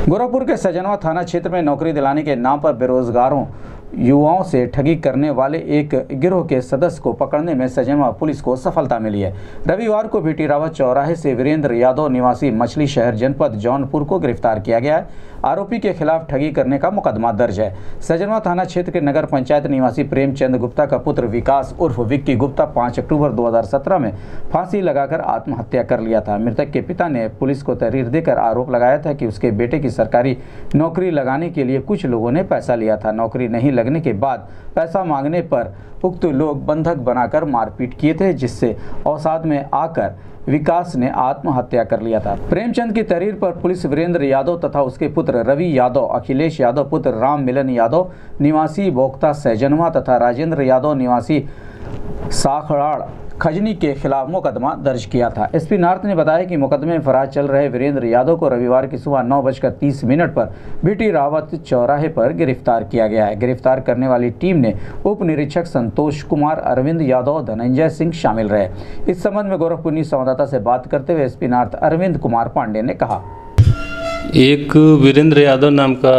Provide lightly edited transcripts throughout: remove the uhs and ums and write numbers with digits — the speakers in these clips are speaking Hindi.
गोरखपुर के सजनवा थाना क्षेत्र में नौकरी दिलाने के नाम पर बेरोजगारों युवाओं से ठगी करने वाले एक गिरोह के सदस्य को पकड़ने में सजनवा पुलिस को सफलता मिली है। रविवार को बीटी रावत चौराहे से वीरेंद्र यादव निवासी मछली शहर जनपद जौनपुर को गिरफ्तार किया गया है। आरोपी के खिलाफ ठगी करने का मुकदमा दर्ज है। सजनवा थाना क्षेत्र के नगर पंचायत निवासी प्रेमचंद गुप्ता का पुत्र विकास उर्फ विक्की गुप्ता 5 अक्टूबर 2017 में फांसी लगाकर आत्महत्या कर लिया था। मृतक के पिता ने पुलिस को तहरीर देकर आरोप लगाया था कि उसके बेटे की सरकारी नौकरी लगाने के लिए कुछ लोगों ने पैसा लिया था। नौकरी नहीं लगने के बाद पैसा मांगने पर उक्त लोग बंधक बनाकर मारपीट किए थे, जिससे अवसाद में आकर विकास ने आत्महत्या कर लिया था। प्रेमचंद की तहरीर पर पुलिस वीरेंद्र यादव तथा उसके पुत्र रवि यादव, अखिलेश यादव पुत्र राम मिलन यादव निवासी बोक्ता सैजनवा तथा राजेंद्र यादव निवासी साखड़ाड़ खजनी के खिलाफ मुकदमा दर्ज किया था। एसपी नॉर्थ ने बताया कि मुकदमे में फरार चल रहे वीरेंद्र यादव को रविवार की सुबह 9:30 पर बीटी रावत चौराहे पर गिरफ्तार किया गया है। गिरफ्तार करने वाली टीम ने उप निरीक्षक संतोष कुमार, अरविंद यादव, धनंजय सिंह शामिल रहे। इस संबंध में गोरखपुर न्यूज संवाददाता से बात करते हुए एसपी नॉर्थ अरविंद कुमार पांडे ने कहा, एक वीरेंद्र यादव नाम का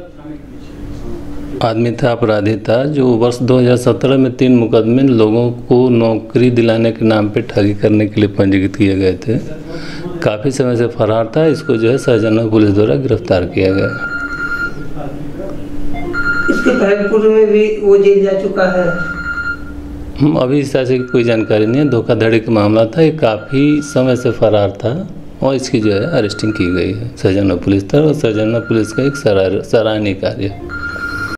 आदमी था, अपराधी था, जो वर्ष 2017 में 3 मुकदमे लोगों को नौकरी दिलाने के नाम पे ठगी करने के लिए पंजीकृत किए गए थे। काफ़ी समय से फरार था। इसको जो है सजनवा पुलिस द्वारा गिरफ्तार किया गया। इसके पहले पूर्व में भी वो जेल जा चुका है। अभी इस तरह से कोई जानकारी नहीं है। धोखाधड़ी का मामला था, ये काफ़ी समय से फरार था और इसकी जो है अरेस्टिंग की गई है सजनवा पुलिस द्वारा। और सजनवा पुलिस का एक सराहनीय कार्य है।